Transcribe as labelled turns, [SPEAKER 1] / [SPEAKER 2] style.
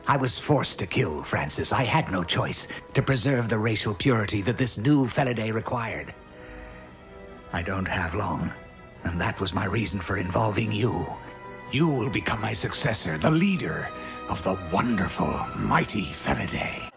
[SPEAKER 1] I was forced to kill Francis. I had no choice to preserve the racial purity that this new Felidae required. I don't have long, and that was my reason for involving you. You will become my successor, the leader of the wonderful, mighty Felidae.